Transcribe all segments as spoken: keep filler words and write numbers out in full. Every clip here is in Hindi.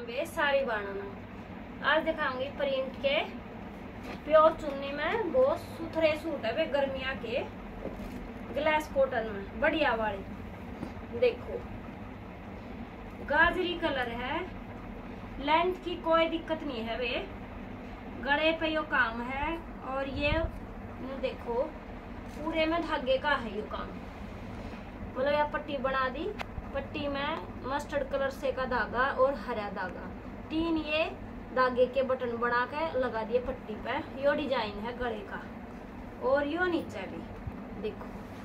हम वे साड़ी बनाना। आज दिखाऊंगी प्रिंट के प्योर चुन्नी में बहुत सुथरे सूट है वे गर्मिया के ग्लास कॉटन में बढ़िया वाली। देखो गाजरी कलर है, लेंथ की कोई दिक्कत नहीं है, वे गले पे यो काम है और ये देखो पूरे में धागे का है यो काम। मतलब यह पट्टी बना दी, पट्टी में मस्टर्ड कलर से का धागा और हरा धागा, तीन ये धागे के बटन बना के लगा दिए पट्टी पे। यो डिजाइन है गले का और यो नीचे भी देखो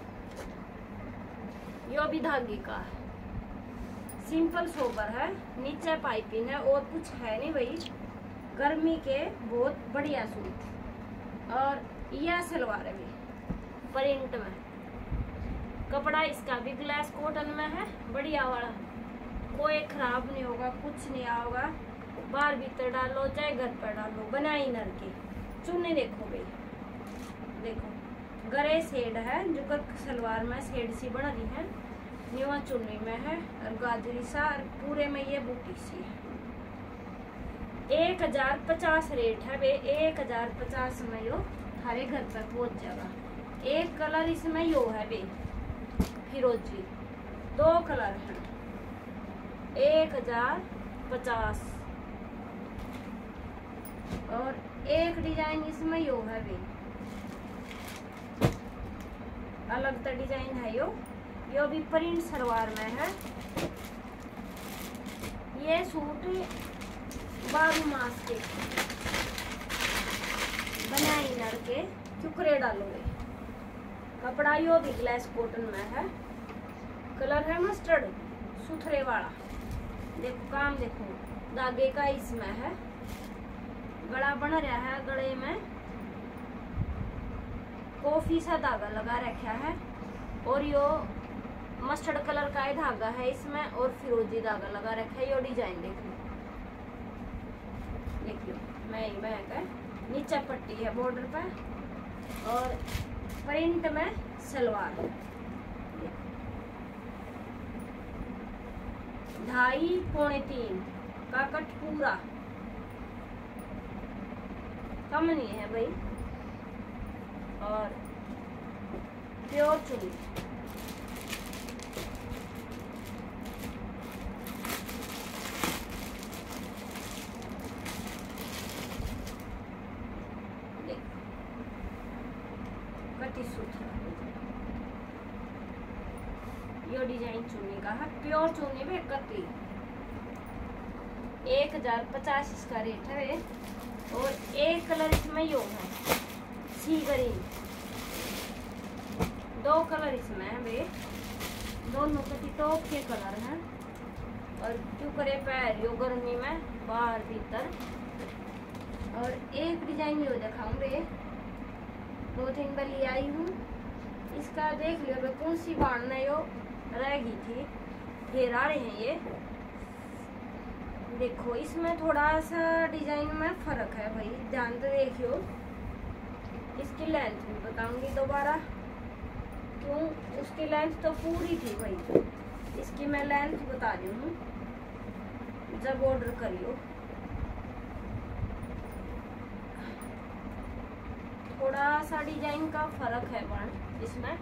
यो भी धागे का है। सिंपल सोबर है, नीचे पाइपिंग है और कुछ है नहीं भाई। गर्मी के बहुत बढ़िया सूट और यह सलवार है भी प्रिंट में। कपड़ा इसका भी ग्लास कॉटन में है बढ़िया वाला, कोई खराब नहीं होगा, कुछ नहीं होगा। बाहर भीतर डालो चाहे घर पर डालो, बनाई नर के। चुन्नी देखो भाई, देखो गरे शेड है जो कर सलवार में शेड सी बना रही है, न्यूआ चुन्नी में है और गाजरी सा और पूरे में ये बूटी सी है। एक हजार पचास रेट है वे, एक हजार पचास में यो थारे घर पर पहुंच जाएगा। एक कलर इसमें यो है वे फिरोजी, दो कलर है, एक हजार पचास और एक डिजाइन इसमें यो है वे अलग तो डिजाइन है यो यो भी प्रिंट सलवार में है। ये सूट बारह मास के बनाई लड़के चुकरे डालोगे। कपड़ा यो भी ग्लास कॉटन में है, कलर है मस्टर्ड सुथरे वाला। देखो काम देखो धागे का इसमें है, गला बन रहा है, गले में कॉफी सा धागा लगा रखा है और यो मस्टर्ड कलर का ही धागा है इसमें और फिरोजी धागा लगा रखा है। यो डिजाइन देख लो, देख लो मैं ही बैक है, नीचे पट्टी है बॉर्डर पर और प्रिंट में सलवार। ढाई पौने तीन का कट पूरा, कम नहीं है भाई। और प्योर चुन्नी कटी सूत्र, यो डिजाइन चुन्नी का है, प्योर चुन्नी में कटी। एक हजार पचास इसका रेट है और एक कलर इसमें यो है सी ग्रीन, दो कलर इसमें है वे, दोनों कटी टॉप के कलर हैं और चुकरे पैर यो गर्मी में बाहर भीतर। और एक डिजाइन यो दिखाऊंगे, दो तीन बार ले आई हूँ, इसका देख लियो कौन सी बाढ़ यो रह गई थी, फिर आ रहे हैं ये। देखो इसमें थोड़ा सा डिजाइन में फर्क है भाई, ध्यान तो देखियो। इसकी लेंथ भी बताऊंगी दोबारा, क्यों उसकी लेंथ तो पूरी थी भाई, इसकी मैं लेंथ बता रही हूँ जब ऑर्डर करियो। थोड़ा सा डिजाइन का फर्क है वन इसमें।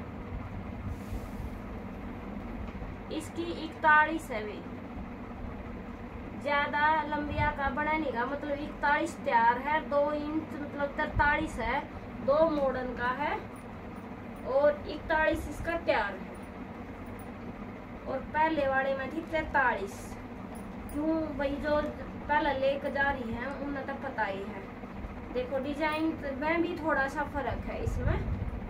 इसकी इकतालीस है वे, ज्यादा लंबिया का बना नहीं का, मतलब इकतालीस तैयार है, दो इंच मतलब तरतालीस है, दो मॉडर्न का है और इकतालीस इसका तैयार है। और पहले वाले में थी तैतालीस, क्यों भाई जो पहले लेकर जा रही है उन्हें तो पता ही है। देखो डिजाइन में भी थोड़ा सा फर्क है इसमें।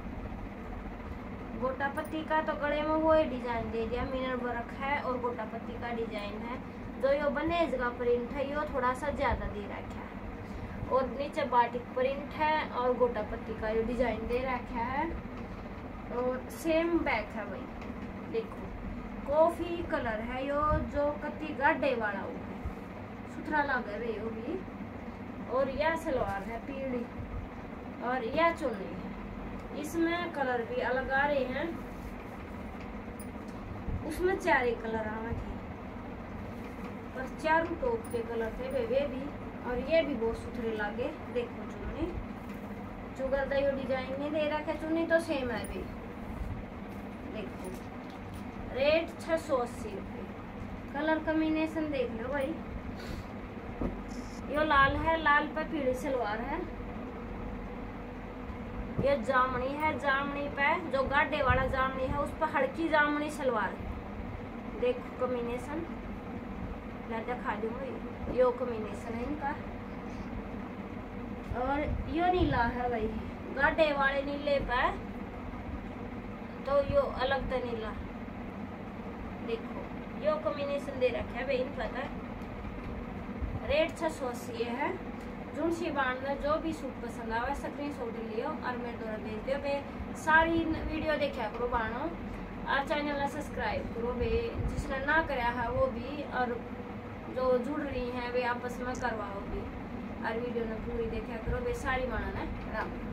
गोटा पत्ती का तो गले में वो डिजाइन दे दिया, मिनर वर्क है और गोटा पत्ती का डिजाइन है। जो यो बनेज का प्रिंट है यो थोड़ा सा ज्यादा दे रखा है और नीचे बाटिक प्रिंट है और गोटा पत्ती का यो डिजाइन दे रखा है और सेम बैक है भाई। देखो कॉफी कलर है यो, जो कत्ती गाढ़े वाला वो है, सुथरा लगे वे यो भी। और यह सलवार है पीली और यह चुन्नी है, इसमें कलर भी अलग आ रहे हैं, उसमें चार कलर आवे थे। पर चारों टॉप के कलर थे वे वे भी, और ये भी बहुत सुथरे लागे। देखो चुन्नी चुगर दयो डिजाइन नहीं दे रखा, चुन्नी तो सेम है भी। देखो रेट छह सौ अस्सी रुपये। कलर कॉम्बिनेशन देख लो भाई, यो लाल है, लाल पे पीली सलवार है। ये जामनी है, जामनी पे जो गाढ़े वाला जामनी है उस पर हल्की जामनी सलवार है। देखो कॉम्बिनेशन, मैं दिखा दूंगी। यो कॉम्बिनेशन है इनका। और यो नीला है भाई, गाढ़े वाले नीले पे तो यो अलग था नीला। देखो यो कॉम्बिनेशन दे रखा है भाई इन पता। रेट छह सौ अस्सी है। जुन सी बाण में जो भी सूट पसंद आवे स्क्रीन शॉट लियो और मेरे द्वारा भेज दियो बे। सारी वीडियो देखा करो बाणो और चैनल ने सब्सक्राइब करो बे, जिसने ना कराया है वो भी, और जो जुड़ रही हैं वे आपस में करवाओ भी, और वीडियो ने पूरी देखा करो बे। सारी बाणा ने राम।